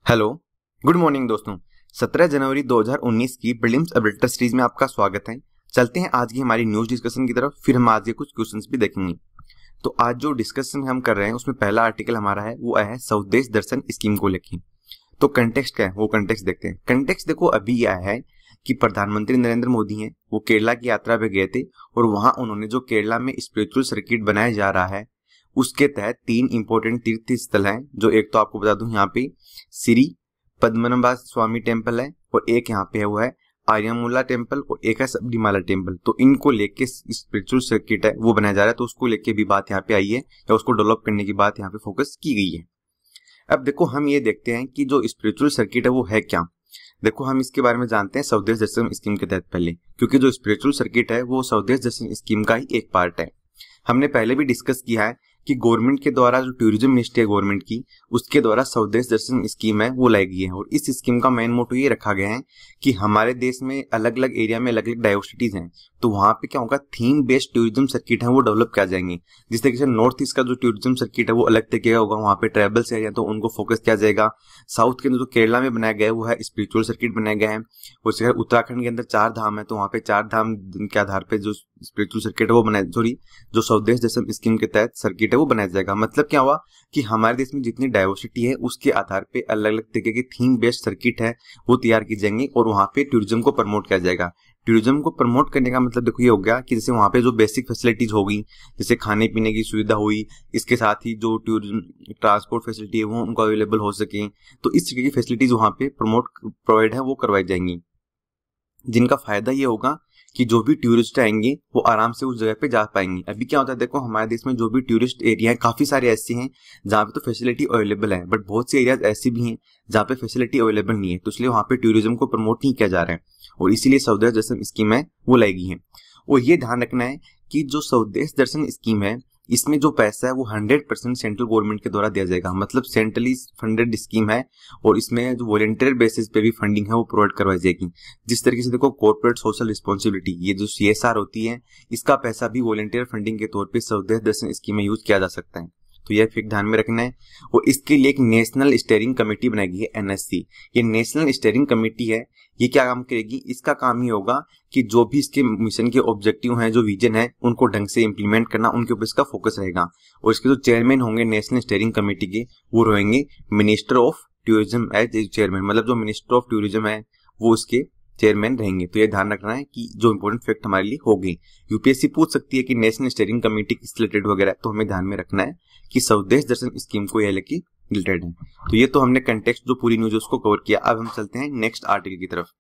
Hello, good morning दोस्तों। 17 जनवरी 2019 की prelims updater series में आपका स्वागत है। चलते हैं आज की हमारी न्यूज डिस्कशन की तरफ, फिर हम आज के कुछ क्वेश्चंस भी देखेंगे। तो आज जो डिस्कशन हम कर रहे हैं उसमें पहला आर्टिकल हमारा है वो है स्वदेश दर्शन स्कीम को लेकर। तो कंटेक्स्ट क्या है वो कंटेक्स्ट देखते हैं। कंटेक्स्ट देखो, अभी यह है कि प्रधानमंत्री नरेंद्र मोदी हैं, वो केरला की यात्रा पे गए थे और वहां उन्होंने जो केरला में स्पिरिचुअल सर्किट बनाया जा रहा है उसके तहत 3 इंपॉर्टेंट तीर्थ स्थल हैं। जो एक तो आपको बता दूं, यहाँ पे श्री पद्मनाभ स्वामी टेम्पल है और एक यहाँ पे है वो है आर्यमूला टेम्पल और एक है सबरीमाला टेम्पल। तो इनको लेके स्पिरिचुअल सर्किट है वो बनाया जा रहा है, तो उसको लेके भी बात यहाँ पे आई है या उसको डेवलप करने की बात यहाँ पे फोकस की गई है। अब देखो, हम ये देखते हैं कि जो स्पिरिचुअल सर्किट है वो है क्या। देखो, हम इसके बारे में जानते हैं स्वदेश दर्शन स्कीम के तहत पहले, क्योंकि जो स्पिरिचुअल सर्किट है वो स्वदेश दर्शन स्कीम का ही एक पार्ट है। हमने पहले भी डिस्कस किया है कि गवर्नमेंट के द्वारा जो टूरिज्म मिनिस्ट्री है गवर्नमेंट की, उसके द्वारा स्वदेश दर्शन स्कीम है वो लाई गई है। और इस स्कीम का मेन मोटो ये रखा गया है कि हमारे देश में अलग अलग एरिया में अलग अलग डाइवर्सिटीज हैं, तो वहां पे क्या होगा, थीम बेस्ड टूरिज्म सर्किट है वो डेवलप किया जाएंगे। जिस तरीके से नॉर्थ ईस्ट का जो टूरिज्म सर्किट है वो अलग तरीके का होगा, वहां पे ट्रेवल्स एरिया तो उनको फोकस किया जाएगा। साउथ के अंदर जो केरला में बनाया गया है वो है स्पिरिचुअल सर्किट बनाया गया है। उसके बाद उत्तराखंड के अंदर 4 धाम है, तो वहां पे 4 धाम के आधार पे जो स्पिरिचुअल सर्किट है वो बनाया, जो स्वदेश दर्शन स्कीम के तहत सर्किट है वो बनाया जाएगा। मतलब क्या हुआ कि हमारे देश में जितनी डाइवर्सिटी है उसके आधार पे अलग अलग तरीके की थीम बेस्ड सर्किट है वो तैयार की जाएंगी और वहां पे टूरिज्म को प्रमोट किया जाएगा। टूरिज्म को प्रमोट करने का मतलब देखो ये हो गया कि जैसे वहां पे जो बेसिक फैसिलिटीज होगी, जैसे खाने पीने की सुविधा हुई, इसके साथ ही जो टूरिज्म ट्रांसपोर्ट फैसिलिटी है वो उनको अवेलेबल हो सके, तो इस तरीके की फैसिलिटीज वहां पे प्रोवाइड है वो करवाई जाएंगी, जिनका फायदा ये होगा कि जो भी टूरिस्ट आएंगे वो आराम से उस जगह पे जा पाएंगे। अभी क्या होता है, देखो हमारे देश में जो भी टूरिस्ट एरिया है काफी सारे ऐसे हैं जहाँ पे तो फैसिलिटी अवेलेबल है, बट बहुत से एरियाज ऐसे भी हैं जहाँ पे फैसिलिटी अवेलेबल नहीं है, तो इसलिए वहाँ पे टूरिज्म को प्रमोट नहीं किया जा रहा है और इसीलिए स्वदेश दर्शन स्कीम है वो लाई गई है। और ये ध्यान रखना है कि जो स्वदेश दर्शन स्कीम है इसमें जो पैसा है वो 100% सेंट्रल गवर्नमेंट के द्वारा दिया जाएगा, मतलब सेंट्रली फंडेड स्कीम है और इसमें जो वॉलंटियर बेसिस पे भी फंडिंग है वो प्रोवाइड करवाई जाएगी। जिस तरीके से देखो कॉर्पोरेट सोशल रिस्पॉन्सिबिलिटी, ये जो CSR होती है, इसका पैसा भी वॉलंटियर फंडिंग के तौर पे स्वदेश दर्शन स्कीम में यूज किया जा सकता है, तो यह फिर ध्यान में रखना है। और इसके लिए एक नेशनल स्टीयरिंग कमेटी बनाई गई है, NSC। ये नेशनल स्टीयरिंग कमेटी है, ये क्या काम करेगी, इसका काम ही होगा कि जो भी इसके मिशन के ऑब्जेक्टिव हैं, जो विजन है, उनको ढंग से इंप्लीमेंट करना, उनके ऊपर इसका फोकस रहेगा। और इसके जो चेयरमैन होंगे नेशनल स्टीयरिंग कमेटी के, वो रहेंगे minister of tourism as chairman, मतलब जो मिनिस्टर ऑफ टूरिज्म है वो उसके चेयरमैन रहेंगे। तो ये ध्यान रखना है कि जो इंपॉर्टेंट फैक्ट हमारे लिए होगी, UPSC पूछ सकती है कि नेशनल स्टीयरिंग कमेटी किस रिलेटेड वगैरह, तो हमें ध्यान में रखना है कि स्वदेश दर्शन स्कीम को यह लेके रिलेटेड है। तो ये तो हमने कंटेक्स्ट जो पूरी न्यूज उसको कवर किया। अब हम चलते हैं नेक्स्ट आर्टिकल की तरफ।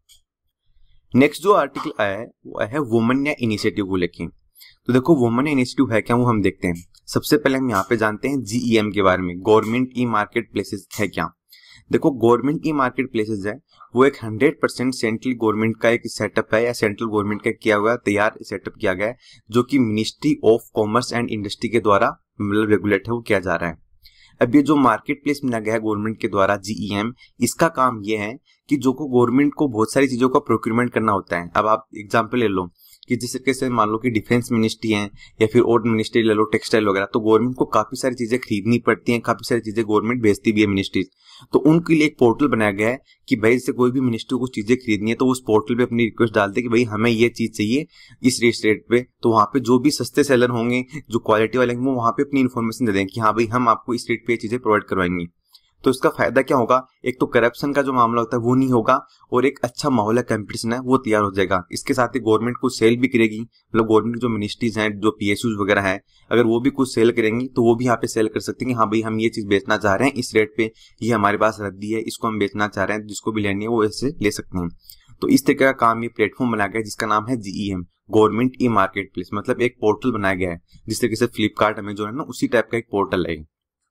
नेक्स्ट जो आर्टिकल आया है वो है वुमेन इनिशिएटिव को लेके। तो देखो वुमेन इनिशिएटिव है क्या वो हम देखते हैं। सबसे पहले हम यहाँ पे जानते हैं GEM के बारे में, गवर्नमेंट ई मार्केट प्लेसेस है क्या। देखो गवर्नमेंट ई मार्केट प्लेसेस है वो एक 100% सेंट्रल गवर्नमेंट का एक सेटअप है या सेंट्रल गवर्नमेंट का किया हुआ तैयार सेटअप किया गया है, जो कि ministry of commerce and industry के द्वारा मतलब रेगुलेट है वो किया जा रहा है। अब ये जो मार्केट प्लेस बनाया गया है गवर्नमेंट के द्वारा GEM, इसका काम ये है कि जो को गवर्नमेंट को बहुत सारी चीजों का प्रोक्यूरमेंट करना होता है। अब आप एग्जांपल ले लो कि जिस तरीके से मान लो कि डिफेंस मिनिस्ट्री है या फिर और मिनिस्ट्री ले लो, टेक्सटाइल वगैरह, तो गवर्नमेंट को काफी सारी चीजें खरीदनी पड़ती हैं, काफी सारी चीजें गवर्नमेंट भेजती भी है मिनिस्ट्रीज। तो उनके लिए एक पोर्टल बनाया गया है कि भाई जैसे कोई भी मिनिस्ट्री को चीजें खरीदनी है तो उस पोर्टल पे अपनी रिक्वेस्ट डालते कि भाई हमें ये चीज चाहिए इस रेट पे, तो वहां पे जो भी सस्ते सेलर होंगे, जो क्वालिटी वाले होंगे, वो वहां पे अपनी इन्फॉर्मेशन दे दें कि हाँ भाई हम आपको इस रेट पे चीजें प्रोवाइड करवाएंगे। तो इसका फायदा क्या होगा, एक तो करप्शन का जो मामला होता है वो नहीं होगा और एक अच्छा माहौल है, कंपटीशन है वो तैयार हो जाएगा। इसके साथ ही गवर्नमेंट को सेल भी करेगी, मतलब गवर्नमेंट की जो मिनिस्ट्रीज हैं, जो PSUs वगैरह है, अगर वो भी कुछ सेल करेंगी तो वो भी यहाँ पे सेल कर सकते हैं कि हाँ भाई हम ये चीज बेचना चाह रहे हैं इस रेट पे, ये हमारे पास रद्दी है, इसको हम बेचना चाह रहे हैं, जिसको भी लेनी है वो ऐसे ले सकते हैं। तो इस तरीके का काम ये प्लेटफॉर्म बनाया गया है जिसका नाम है GEM, government e market place, मतलब एक पोर्टल बनाया गया है जिस तरीके से फ्लिपकार्ट, अमेजोन है ना, उसी टाइप का एक पोर्टल है।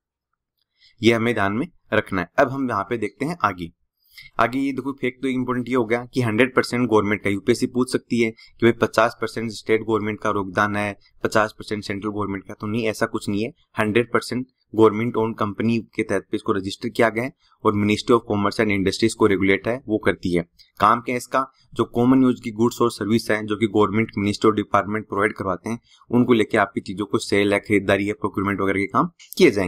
ये हमें ध्यान में रखना है। अब हम यहाँ पे देखते हैं आगे ये देखो फैक्ट तो इंपॉर्टेंट ये हो गया कि 100% गवर्नमेंट का। UPSC पूछ सकती है कि भाई 50% स्टेट गवर्नमेंट का योगदान है, 50% सेंट्रल गवर्नमेंट का, तो नहीं, ऐसा कुछ नहीं है। 100% गवर्नमेंट ओन कंपनी के तहत पे इसको रजिस्टर किया गया है और ministry of commerce and industries को रेगुलेट है वो करती है। काम क्या है इसका, जो कॉमन यूज की गुड्स और सर्विस है जो कि गवर्नमेंट मिनिस्ट्री और डिपार्टमेंट प्रोवाइड करवाते हैं, उनको लेके आपकी चीजों को सेल है, खरीदारी है, प्रोक्यूरमेंट वगैरह के काम किए जाएंगे।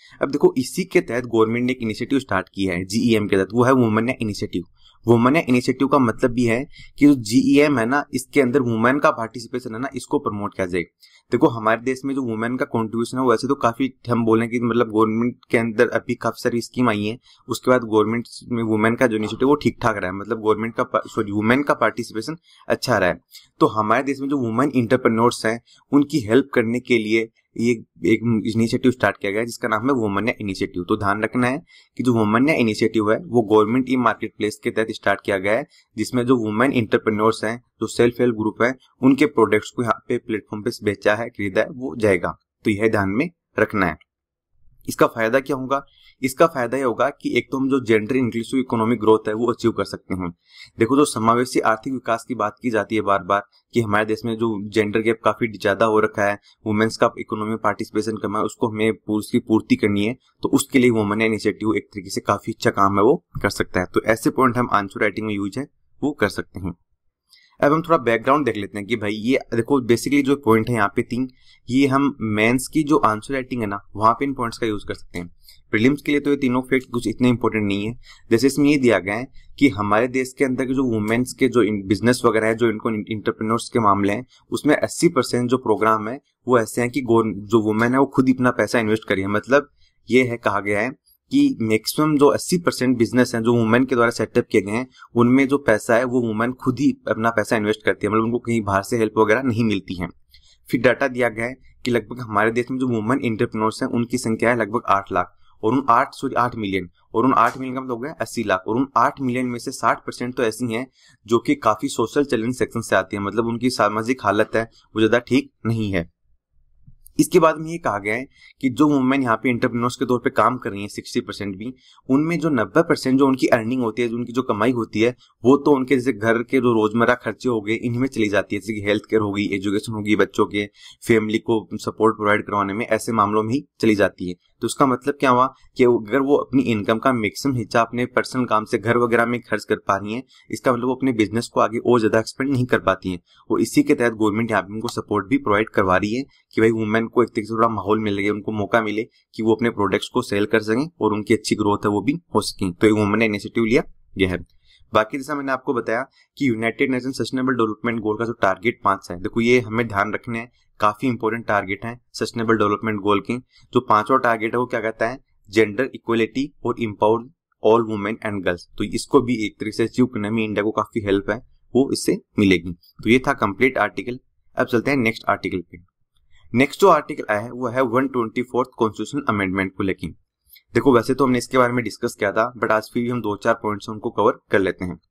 अब देखो इसी के तहत गवर्नमेंट ने एक इनिशिएटिव स्टार्ट किया है जीईएम के तहत, वो है वुमेन इनिशिएटिव। वुमेन इनिशिएटिव का मतलब भी है कि जो जीईएम है ना, इसके अंदर वुमेन का पार्टिसिपेशन है ना, इसको प्रमोट किया जाए। देखो हमारे देश में जो वुमेन का कंट्रीब्यूशन है वैसे तो काफी, हम बोलें कि मतलब गवर्नमेंट के अंदर अभी काफी सारी स्कीम आई है, उसके बाद गवर्नमेंट में वुमेन का जो इनिशिएटिव वो ठीक ठाक रहा है, मतलब गवर्नमेंट का वुमेन का पार्टिसिपेशन अच्छा रहा है। तो हमारे देश में जो वुमेन इंटरप्रेन्योर्स हैं उनकी हेल्प करने के लिए ये एक इनिशिएटिव स्टार्ट किया गया है जिसका नाम है वुमेन इनिशिएटिव। तो ध्यान रखना है कि जो वुमेन इनिशिएटिव है वो गवर्नमेंट ई मार्केट प्लेस के तहत स्टार्ट किया गया है, जिसमें जो वुमेन इंटरप्रेन्योर्स हैं, जो सेल्फ हेल्प ग्रुप है, उनके प्रोडक्ट्स को यहाँ पे प्लेटफॉर्म पे बेचा है, खरीदा है, वो जाएगा। तो यह ध्यान में रखना है। इसका फायदा क्या होगा? इसका फायदा यह होगा कि एक तो हम जो जेंडर इंक्लूसिव इकोनॉमिक ग्रोथ है वो अचीव कर सकते हैं। देखो जो समावेशी आर्थिक विकास की बात की जाती है बार बार कि हमारे देश में जो जेंडर गैप काफी ज्यादा हो रखा है, वुमेन्स का इकोनॉमी में पार्टिसिपेशन कम है, उसको हमें उसकी पूर्ति करनी है। तो उसके लिए वुमेन इनिशिएटिव एक तरीके से काफी अच्छा काम है वो कर सकता है। तो ऐसे पॉइंट हम आंसर राइटिंग में यूज है वो कर सकते हैं। अब हम थोड़ा बैकग्राउंड देख लेते हैं कि भाई ये देखो बेसिकली जो पॉइंट है यहाँ पे 3, ये हम मेंस की जो आंसर राइटिंग है ना वहां पे इन पॉइंट्स का यूज कर सकते हैं। प्रीलिम्स के लिए तो ये तीनों फैक्ट कुछ इतने इंपॉर्टेंट नहीं है। जैसे इसमें ये दिया गया है कि हमारे देश के अंदर के जो वुमेन्स के जो बिजनेस वगैरह है, जो इनको इंटरप्रेन्योर्स के मामले हैं, उसमें 80% जो प्रोग्राम है वो ऐसे हैं कि जो वुमेन है वो खुद अपना पैसा इन्वेस्ट करिए। मतलब ये है, कहा गया है कि मैक्सिमम जो 80% बिजनेस हैं जो वुमेन के द्वारा सेटअप किए गए हैं, उनमें जो पैसा है वो वुमेन खुद ही अपना पैसा इन्वेस्ट करती है, मतलब उनको कहीं बाहर से हेल्प वगैरह नहीं मिलती है। फिर डाटा दिया गया है कि लगभग हमारे देश में जो वुमेन एंटरप्रेन्योर्स हैं उनकी संख्या है लगभग 8 लाख, और उन 8 मिलियन, और उन 8 मिलियन का मतलब हो गया 80 लाख, और उन 8 मिलियन में से 60% तो ऐसी हैं जो कि काफी सोशल चैलेंज सेक्शन से आती है, मतलब उनकी सामाजिक हालत है वो ज्यादा ठीक नहीं है। इसके बाद में ये कहा गया है कि जो वुमेन यहाँ पे इंटरप्रेन्योर्स के तौर पे काम कर रही हैं 60% भी, उनमें जो 90% जो उनकी अर्निंग होती है, जो उनकी जो कमाई होती है, वो तो उनके जैसे घर के जो रोजमर्रा खर्चे हो गए इन्हीं में चली जाती है, जैसे कि हेल्थ केयर होगी, एजुकेशन होगी, बच्चों के फैमिली को सपोर्ट प्रोवाइड करवाने में, ऐसे मामलों में ही चली जाती है। तो उसका मतलब क्या हुआ कि अगर वो अपनी इनकम का मैक्सिमम हिस्सा अपने पर्सनल काम से घर वगैरह में खर्च कर पा रही है, इसका मतलब वो अपने बिजनेस को आगे और ज्यादा एक्सपेंड नहीं कर पाती है। और इसी के तहत गवर्नमेंट यहाँ पे उनको सपोर्ट भी प्रोवाइड करवा रही है कि भाई वुमेन को एक तरीके से थोड़ा माहौल मिल रही है, उनको मौका मिले कि वो अपने प्रोडक्ट्स को सेल कर सकें और उनकी अच्छी ग्रोथ है वो भी हो सके। तो एक वुमेन ने इनिशिएटिव लिया गया है। बाकी जैसा मैंने आपको बताया कि united nation sustainable development goal का जो टारगेट 5 है, देखो ये हमें ध्यान रखने हैं, काफी इंपॉर्टेंट टारगेट है सस्टेनेबल डेवलपमेंट गोल के। जो 5वां टारगेट है वो क्या कहता है? जेंडर इक्वलिटी और empower all women and girls. तो इसको भी एक तरीके से अचीव करने में इंडिया को काफी हेल्प है वो इससे मिलेगी। तो ये था कंप्लीट आर्टिकल। अब चलते हैं नेक्स्ट आर्टिकल पे। नेक्स्ट जो आर्टिकल आया है वो है 124th कॉन्स्टिट्यूशन अमेंडमेंट को लेकर। देखो वैसे तो हमने इसके बारे में डिस्कस किया था, बट आज फिर भी हम 2-4 पॉइंट्स उनको कवर कर लेते हैं।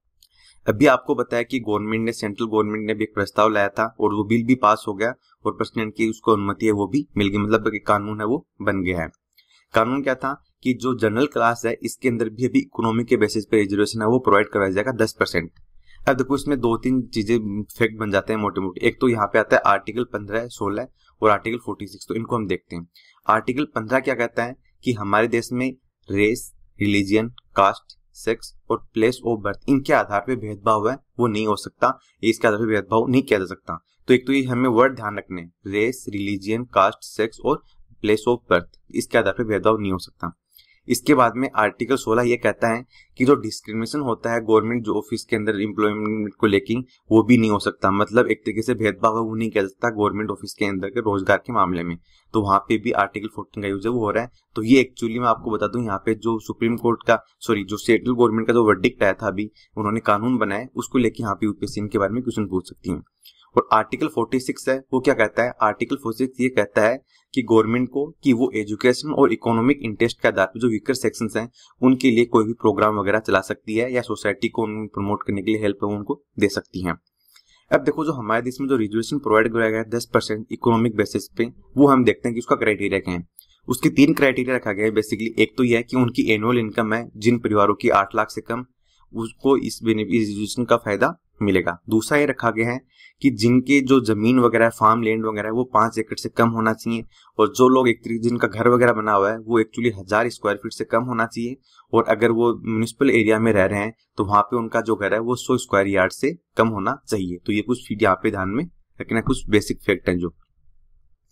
अभी आपको बताया कि गवर्नमेंट ने, सेंट्रल गवर्नमेंट ने भी एक प्रस्ताव लाया था और वो बिल भी पास हो गया और प्रेसिडेंट की उसको अनुमति है वो भी मिल गई, मतलब कि कानून है वो बन गया है। कानून क्या था कि जो जनरल क्लास है इसके अंदर भी अभी इकोनॉमी के बेसिस पे रिजर्वेशन है वो प्रोवाइड करवाया जाएगा 10%। अब देखो इसमें 2-3 चीजें फैक्ट बन जाते हैं मोटे मोटे। एक तो यहाँ पे आता है आर्टिकल 15, 16 और आर्टिकल 46। तो इनको हम देखते हैं। आर्टिकल 15 क्या कहता है कि हमारे देश में रेस, रिलीजियन, कास्ट, सेक्स और प्लेस ऑफ बर्थ, इनके आधार पे भेदभाव है वो नहीं हो सकता, इसके आधार पे भेदभाव नहीं किया जा सकता। तो एक तो ये हमें वर्ड ध्यान रखने, रेस, रिलीजियन, कास्ट, सेक्स और प्लेस ऑफ बर्थ, इसके आधार पे भेदभाव नहीं हो सकता। इसके बाद में आर्टिकल 16 ये कहता है कि जो डिस्क्रिमिनेशन होता है गवर्नमेंट जो ऑफिस के अंदर एम्प्लॉयमेंट को लेकर, वो भी नहीं हो सकता, मतलब एक तरीके से भेदभाव वो नहीं किया जा सकता गवर्नमेंट ऑफिस के अंदर के रोजगार के मामले में। तो वहां पे भी आर्टिकल 14 का यूज है वो हो रहा है। तो ये एक्चुअली मैं आपको बता दूं, यहाँ पे जो सुप्रीम कोर्ट का जो सेंट्रल गवर्नमेंट का जो वर्डिक्ट आया था, अभी उन्होंने कानून बनाया, उसको लेकर यहाँ पे यूपीएससी इनके बारे में क्वेश्चन पूछ सकती है। और आर्टिकल 46 है वो क्या कहता है? आर्टिकल 46 ये कहता है कि गवर्नमेंट को कि वो एजुकेशन और इकोनॉमिक इंटरेस्ट के आधार पर जो वीकर सेक्शंस हैं उनके लिए कोई भी प्रोग्राम वगैरह चला सकती है या सोसाइटी को प्रमोट करने के लिए हेल्प उनको दे सकती है। अब देखो जो हमारे देश में जो रिजर्वेशन प्रोवाइड कराया गया है 10% इकोनॉमिक बेसिस पे, वो हम देखते हैं कि उसका क्राइटेरिया क्या है। उसके 3 क्राइटेरिया रखा गया है बेसिकली। एक तो यह है कि उनकी एनुअल इनकम है, जिन परिवारों की 8 लाख से कम, उसको इस रिजर्वेशन का फायदा मिलेगा। दूसरा ये रखा गया है कि जिनके जो जमीन वगैरह, फार्म लैंड वगैरह है वो 5 एकड़ से कम होना चाहिए, और जो लोग एक तरीके जिनका घर वगैरह बना हुआ है वो एक्चुअली 1000 स्क्वायर फीट से कम होना चाहिए, और अगर वो म्युनिसिपल एरिया में रह रहे हैं तो वहां पे उनका जो घर है वो 100 स्क्वायर यार्ड से कम होना चाहिए। तो ये कुछ यहाँ पे ध्यान में रखना, कुछ बेसिक फैक्ट है जो।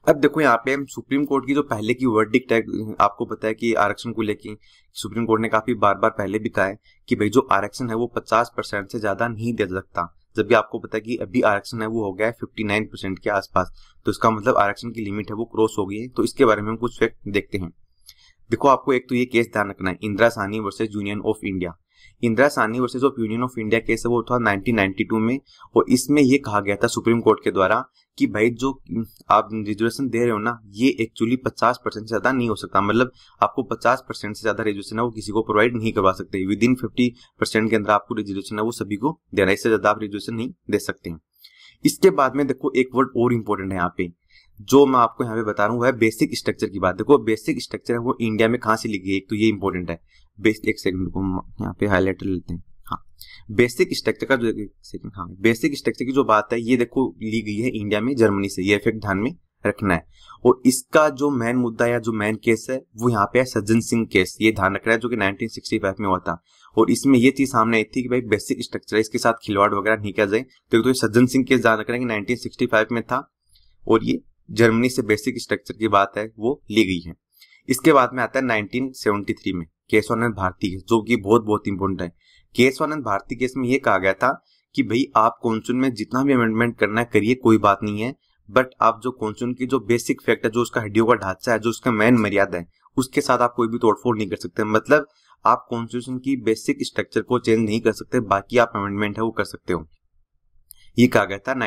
अब देखो यहाँ पे हम सुप्रीम कोर्ट की जो पहले की वर्डिक्ट है, आपको पता है कि आरक्षण को लेके सुप्रीम कोर्ट ने काफी बार बार पहले भी कहा है कि भाई जो आरक्षण है वो 50% से ज्यादा नहीं दे सकता, जबकि आपको पता है कि अभी आरक्षण है वो हो गया है 59% के आसपास। तो इसका मतलब आरक्षण की लिमिट है वो क्रॉस हो गई है। तो इसके बारे में हम कुछ फैक्ट देखते हैं। देखो आपको एक तो ये केस ध्यान रखना है, Indira Sawhney versus union of India. Indira Sawhney versus of union of India case है वो था 1992 में, और इसमें ये कहा गया था सुप्रीम कोर्ट के द्वारा कि भाई जो आप रिजर्वेशन दे रहे हो ना, ये एक्चुअली 50% से ज्यादा नहीं हो सकता। मतलब आपको 50% से ज्यादा रिजर्वेशन है वो किसी को प्रोवाइड नहीं करवा सकते। विद इन 50% के अंदर आपको रिजर्वेशन है वो सभी को देना है, इससे ज्यादा आप रिजर्वेशन नहीं दे सकते हैं। इसके बाद में देखो एक वर्ड और इंपॉर्टेंट है यहाँ पे, जो मैं आपको यहाँ पे बता रहा हूँ, वह बेसिक स्ट्रक्चर की बात। देखो बेसिक स्ट्रक्चर है वो इंडिया में कहाँ से लिखी है, एक तो ये इंपॉर्टेंट है। एक सेकंड को यहाँ पे हाईलाइटर लेते हैं। हाँ, बेसिक स्ट्रक्चर का जो सेकंड, हाँ बेसिक स्ट्रक्चर की जो बात है ये देखो ली गई है इंडिया में जर्मनी से, ये इफेक्ट ध्यान में रखना है। और इसका जो मेन मुद्दा या जो मेन केस है वो यहाँ पे है सज्जन सिंह केस, ये ध्यान रखना है, जो कि 1965 में हुआ था। और इसमें ये चीज सामने आई थी कि भाई बेसिक स्ट्रक्चर है, इसके साथ खिलवाड़ वगैरह नहीं किया जाए। तो ये सज्जन सिंह केस ध्यान रखना है कि 1965 में था, और ये जर्मनी से बेसिक स्ट्रक्चर की बात है वो ली गई है। इसके बाद में आता है 1973 में केशवानंद भारती केस, जो कि बहुत बहुत इंपॉर्टेंट है। केशवानंद भारती केस में ये कहा गया था कि भाई आप कॉन्स्टिट्यूशन में जितना भी अमेंडमेंट करना है करिए, कोई बात नहीं है, बट आप जो कॉन्स्टिट्यूशन की जो बेसिक फैक्ट है, जो उसका हड्डियों का ढांचा है, जो उसका मेन मर्यादा है, उसके साथ आप कोई भी तोड़फोड़ नहीं कर सकते। मतलब आप कॉन्स्टिट्यूशन की बेसिक स्ट्रक्चर को चेंज नहीं कर सकते, बाकी आप अमेंडमेंट है वो कर सकते हो। ये कहा गया था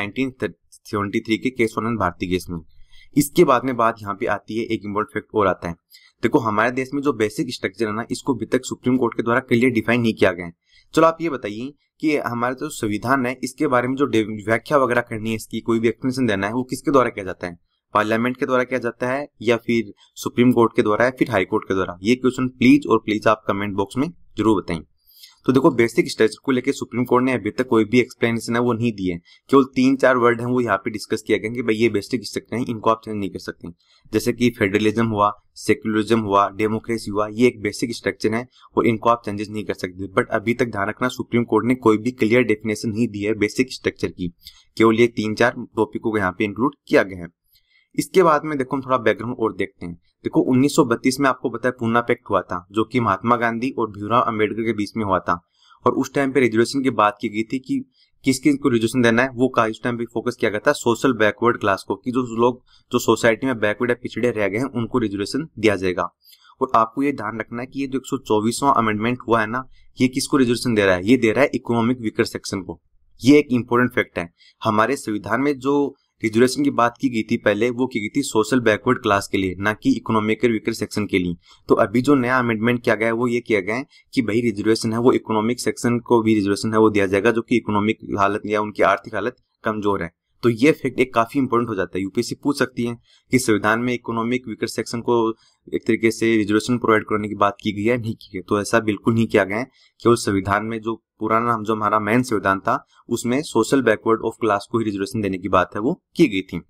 1973 के केशवानंद भारती केस में। इसके बाद में बात यहाँ पे आती है, एक इम्पोर्टेंट फैक्ट और आता है। देखो हमारे देश में जो बेसिक स्ट्रक्चर है ना, इसको अभी तक सुप्रीम कोर्ट के द्वारा क्लियर डिफाइन नहीं किया गया है। चलो आप ये बताइए कि हमारा जो संविधान है इसके बारे में जो व्याख्या वगैरह करनी है, इसकी कोई भी एक्सप्लेनेशन देना है, वो किसके द्वारा किया जाता है? पार्लियामेंट के द्वारा किया जाता है, या फिर सुप्रीम कोर्ट के द्वारा, या फिर हाई कोर्ट के द्वारा? ये क्वेश्चन प्लीज आप कमेंट बॉक्स में जरूर बताएं। तो देखो बेसिक स्ट्रक्चर को लेकर सुप्रीम कोर्ट ने अभी तक कोई भी एक्सप्लेनेशन है वो नहीं दी है। केवल 3-4 वर्ड हैं वो यहाँ पे डिस्कस किया गया कि भाई ये बेसिक स्ट्रक्चर है, इनको आप चेंज नहीं कर सकते। जैसे कि फेडरलिज्म हुआ, सेक्युलरिज्म हुआ, डेमोक्रेसी हुआ, ये एक बेसिक स्ट्रक्चर है और इनको आप चेंजेस नहीं कर सकते। बट अभी तक ध्यान रखना, सुप्रीम कोर्ट ने कोई भी क्लियर डेफिनेशन नहीं दी है बेसिक स्ट्रक्चर की, केवल ये 3-4 टॉपिकों को यहाँ पे इंक्लूड किया गया है। इसके बाद में देखो हम थोड़ा बैकग्राउंड और देखते हैं। देखो 1932 में आपको पता है पूना पैक्ट हुआ था, जो कि महात्मा गांधी और भीमराव अंबेडकर के बीच में हुआ था। और उस टाइम पे रिजर्वेशन की बात की गई थी कि किस किस को रिजर्वेशन देना है। वो उस टाइम पे फोकस किया गया था सोशल बैकवर्ड क्लास को, कि जो लोग जो सोसाइटी में बैकवर्ड या पिछड़े रह गए हैं उनको रिजर्वेशन दिया जाएगा। और आपको ये ध्यान रखना है कि ये जो 124वां अमेंडमेंट हुआ है ना, ये किसको रिजर्वेशन दे रहा है? ये दे रहा है इकोनॉमिक वीकर सेक्शन को। ये एक इंपॉर्टेंट फैक्ट है। हमारे संविधान में जो रिजर्वेशन की बात की गई थी पहले, वो की गई थी सोशल बैकवर्ड क्लास के लिए, ना कि इकोनॉमिकल वीकर सेक्शन के लिए। तो अभी जो नया अमेंडमेंट किया गया है वो ये किया गया है कि भाई रिजर्वेशन है वो इकोनॉमिक सेक्शन को भी रिजर्वेशन है वो दिया जाएगा, जो कि इकोनॉमिक हालत या उनकी आर्थिक हालत कमजोर है। तो ये फैक्ट एक काफी इंपॉर्टेंट हो जाता है। यूपीएससी पूछ सकती है कि संविधान में इकोनॉमिक वीकर सेक्शन को एक तरीके से रिजर्वेशन प्रोवाइड करने की बात की गई है, नहीं की गई। तो ऐसा बिल्कुल नहीं किया गया है। केवल संविधान में जो पुराना जो हमारा मेन संविधान था उसमें सोशल बैकवर्ड ऑफ क्लास को ही रिजर्वेशन देने की बात है वो की गई थी।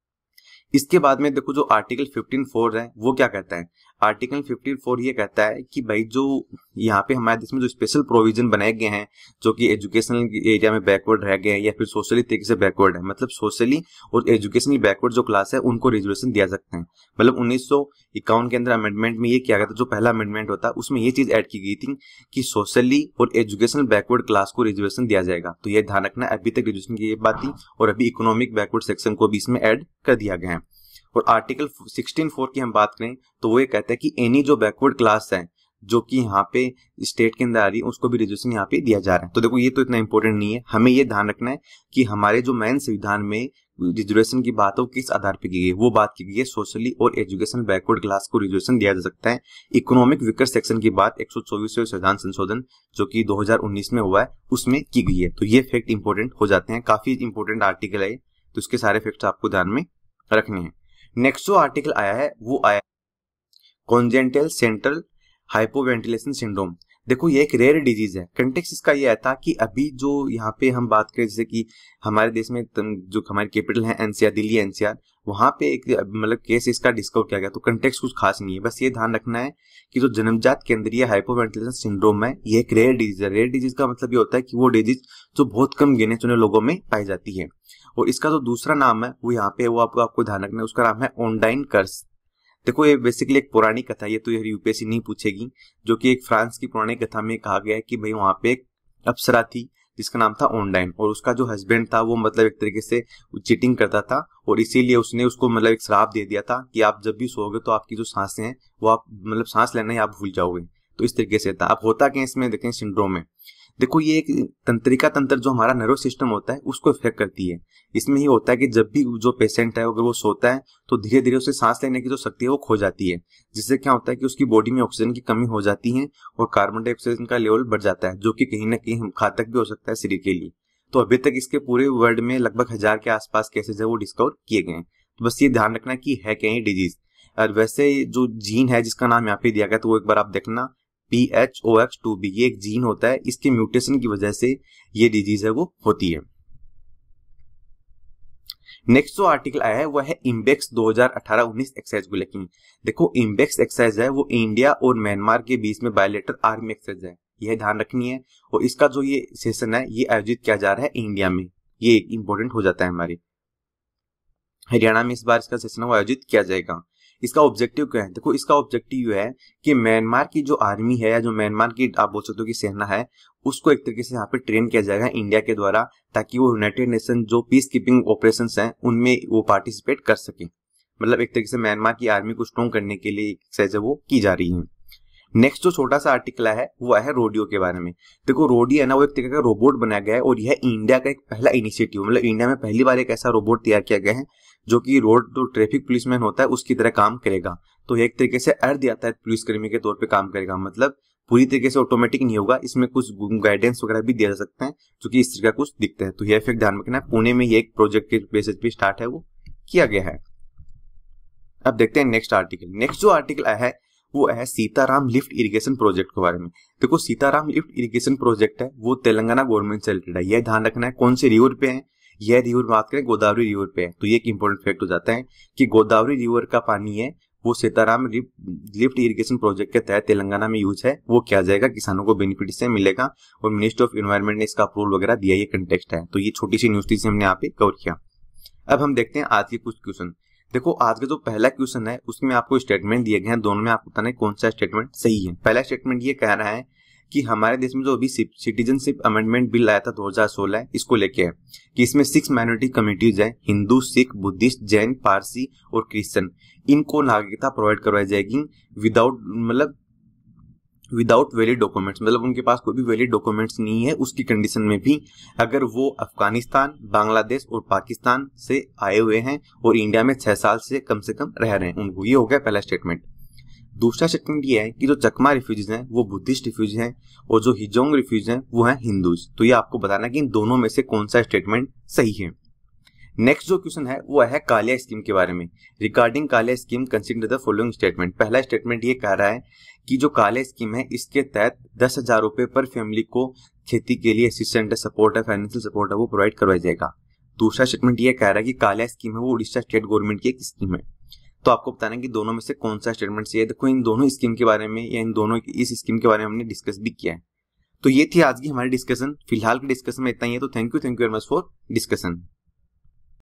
इसके बाद में देखो जो आर्टिकल 15(4) है वो क्या कहता है? आर्टिकल 15(4) ये कहता है कि भाई जो यहाँ पे हमारे देश में जो स्पेशल प्रोविजन बनाए गए हैं, जो कि एजुकेशनल एरिया में बैकवर्ड रह गए हैं या फिर सोशली तरीके से बैकवर्ड है, मतलब सोशली और एजुकेशनली बैकवर्ड जो क्लास है उनको रिजर्वेशन दिया सकते हैं। मतलब 1951 के अंदर अमेंडमेंट में ये किया गया था, जो पहला अमेंडमेंट होता है उसमें ये चीज ऐड की गई थी कि सोशली और एजुकेशनल बैकवर्ड क्लास को रिजर्वेशन दिया जाएगा। तो ये ध्यान रखना, अभी तक रिजर्वेशन की ये बात थी और अभी इकोनॉमिक बैकवर्ड सेक्शन को भी इसमें ऐड कर दिया गया है। और आर्टिकल 16(4) की हम बात करें तो वो ये कहता है कि एनी जो बैकवर्ड क्लास है जो कि यहाँ पे स्टेट के अंदर आ रही है उसको भी रिजर्वेशन यहाँ पे दिया जा रहा है। तो देखो ये तो इतना इंपॉर्टेंट नहीं है, हमें ये ध्यान रखना है कि हमारे जो मेन संविधान में रिजर्वेशन की बात है वो किस आधार पर की गई है। वो बात की गई है सोशली और एजुकेशन बैकवर्ड क्लास को रिजर्वेशन दिया जा सकता है। इकोनॉमिक वीकर सेक्शन की बात 124वें संविधान संशोधन जो कि 2019 में हुआ है उसमें की गई है। तो ये फैक्ट इंपॉर्टेंट हो जाते हैं, काफी इंपॉर्टेंट आर्टिकल है, तो इसके सारे फैक्ट आपको ध्यान में रखने हैं। नेक्स्ट जो आर्टिकल आया है वो आया कॉन्जेंटल सेंट्रल हाइपोवेंटिलेशन सिंड्रोम। देखो ये एक रेयर डिजीज है। कंटेक्स्ट इसका ये था कि अभी जो यहाँ पे हम बात करें, जैसे कि हमारे देश में जो हमारी कैपिटल है एनसीआर, दिल्ली एनसीआर, वहां पे एक मतलब केस इसका डिस्कवर किया गया। तो कंटेक्स्ट कुछ खास नहीं है, बस ये ध्यान रखना है कि जो जन्मजात केंद्रीय हाइपोवेंटिलेशन सिंड्रोम है ये एक रेयर डिजीज है। रेयर डिजीज का मतलब ये होता है कि वो डिजीज जो बहुत कम गिने चुने लोगों में पाई जाती है। और इसका जो दूसरा नाम है वो यहाँ पे वो आपको ध्यान रखना है, उसका नाम है ओंडाइन कर्स। देखो ये बेसिकली एक पुरानी कथा है, ये तो यार यूपीएससी नहीं पूछेगी, जो कि एक फ्रांस की पुरानी कथा में कहा गया है कि भाई वहां पे एक अप्सरा थी जिसका नाम था ओंडाइन, और उसका जो हस्बैंड था वो मतलब एक तरीके से चीटिंग करता था, और इसीलिए उसने उसको मतलब एक श्राप दे दिया था कि आप जब भी सोओगे तो आपकी जो सांसें हैं वो आप मतलब सांस लेना ही आप भूल जाओगे। तो इस तरीके से था। अब होता क्या इसमें देखें सिंड्रोम में, देखो ये एक तंत्रिका तंत्र जो हमारा नर्वस सिस्टम होता है उसको इफेक्ट करती है। इसमें ये होता है कि जब भी जो पेशेंट है अगर वो सोता है तो धीरे धीरे उसे सांस लेने की जो शक्ति है वो खो जाती है, जिससे क्या होता है कि उसकी बॉडी में ऑक्सीजन की कमी हो जाती है और कार्बन डाइऑक्साइड का लेवल बढ़ जाता है, जो कि कहीं ना कहीं घातक भी हो सकता है शरीर के लिए। तो अभी तक इसके पूरे वर्ल्ड में लगभग 1000 के आसपास केसेज है वो डिस्कवर किए गए हैं। तो बस ये ध्यान रखना कि है क्या ये डिजीज। और वैसे जो जीन है जिसका नाम यहाँ पे दिया गया तो वो एक बार आप देखना PHOX2B, ये एक जीन होता है, इसके म्यूटेशन की वजह से ये डिजीज है वो होती है। नेक्स्ट जो आर्टिकल आया है वो है इम्बेक्स 2018-19 एक्सरसाइज को लेकर। देखो इम्बेक्स एक्सरसाइज है वो इंडिया और म्यांमार के बीच में बायलैटरल आर्मी एक्सरसाइज है, यह ध्यान रखनी है। और इसका जो ये सेशन है ये आयोजित किया जा रहा है इंडिया में, ये एक इंपॉर्टेंट हो जाता है हमारे हरियाणा में इस बार इसका सेशन वो आयोजित किया जाएगा। इसका ऑब्जेक्टिव क्या है, देखो इसका ऑब्जेक्टिव है कि म्यांमार की जो आर्मी है या जो म्यांमार की आप बोल सकते हो कि सेना है उसको एक तरीके से यहाँ पे ट्रेन किया जाएगा इंडिया के द्वारा, ताकि वो यूनाइटेड नेशन जो पीस कीपिंग ऑपरेशंस हैं उनमें वो पार्टिसिपेट कर सके। मतलब एक तरीके से म्यांमार की आर्मी को स्ट्रॉन्ग करने के लिए एक्सरसाइज वो की जा रही है। नेक्स्ट जो छोटा सा आर्टिकल है वो है रोडियो के बारे में। देखो रोडियो है ना वो एक तरीके का रोबोट बनाया गया है और यह इंडिया का एक पहला इनिशिएटिव, मतलब इंडिया में पहली बार एक ऐसा रोबोट तैयार किया गया है जो कि रोड जो ट्रैफिक पुलिसमैन होता है उसकी तरह काम करेगा। तो एक तरीके से अर्ध यातायात पुलिसकर्मी के तौर पे काम करेगा, मतलब पूरी तरीके से ऑटोमेटिक नहीं होगा, इसमें कुछ गाइडेंस वगैरह भी दिया जा सकता है जो कि इस तरह का कुछ दिखता है। तो यह इफेक्ट ध्यान रखना है, पुणे में ये एक प्रोजेक्ट के बेसिस पे स्टार्ट है वो किया गया है। अब देखते हैं नेक्स्ट आर्टिकल। नेक्स्ट जो आर्टिकल आया है वो है सीताराम लिफ्ट इरिगेशन प्रोजेक्ट के बारे में। देखो सीताराम लिफ्ट इरिगेशन प्रोजेक्ट है वो तेलंगाना गवर्नमेंट से रिलेटेड है, यह ध्यान रखना है। कौन से रिवर पे है, यह रिवर बात करें गोदावरी रिवर पे है, तो ये एक इंपॉर्टेंट फैक्ट हो जाता है कि गोदावरी रिवर का पानी है वो सीताराम लिफ्ट इरिगेशन प्रोजेक्ट के तहत तेलंगाना में यूज है, वो किया जाएगा, किसानों को बेनिफिट इससे मिलेगा और मिनिस्ट्री ऑफ एनवायरमेंट ने इसका अप्रूवल वगैरह दिया, ये कंटेक्स्ट है। तो ये छोटी सी न्यूज थी हमने यहाँ पे कवर किया। अब हम देखते हैं आज के कुछ क्वेश्चन। देखो आज का जो पहला क्वेश्चन है उसमें आपको स्टेटमेंट दिए गए हैं, दोनों में आपको बताना है कौन सा स्टेटमेंट सही है। पहला स्टेटमेंट ये कह रहा है कि हमारे देश में जो अभी सिटीजनशिप अमेंडमेंट बिल आया था 2016 इसको लेके है कि इसमें 6 माइनॉरिटी कम्युनिटीज है, हिंदू, सिख, बुद्धिस्ट, जैन, पारसी और क्रिश्चियन, इनको नागरिकता प्रोवाइड करवाई जाएगी विदाउट वैलिड डॉक्यूमेंट्स, मतलब उनके पास कोई भी वैलिड डॉक्यूमेंट्स नहीं है उसकी कंडीशन में भी अगर वो अफगानिस्तान, बांग्लादेश और पाकिस्तान से आए हुए हैं और इंडिया में 6 साल से कम रह रहे हैं उनको। ये हो गया पहला स्टेटमेंट। दूसरा स्टेटमेंट ये है कि जो चकमा रिफ्यूजीज हैं वो बुद्धिस्ट रिफ्यूजी हैं और जो हिजोंग रिफ्यूजी हैं वो हैं हिंदूज। तो ये आपको बताना कि इन दोनों में से कौन सा स्टेटमेंट सही है। नेक्स्ट जो क्वेश्चन है वो है कालिया स्कीम के बारे में। Regarding KALIA scheme consider the following statement. पहला स्टेटमेंट ये कह रहा है कि जो कालिया स्कीम है इसके तहत 10,000 रुपए पर फैमिली को खेती के लिए असिस्टेंट सपोर्ट है, फाइनेंशियल सपोर्ट है वो प्रोवाइड करवाया जाएगा। दूसरा स्टेटमेंट ये कह रहा है कि कालिया स्कीम है वो उड़ीसा स्टेट गवर्नमेंट की एक स्कीम है। तो आपको बताना है कि दोनों में से कौन सा स्टेटमेंट सही है। देखो इन दोनों स्कीम के बारे में या इन दोनों इस स्कीम के बारे में हमने डिस्कस भी किया है। तो ये थी आज की हमारी डिस्कशन। फिलहाल के डिस्कशन में इतना ही है, तो thank you very much for discussion.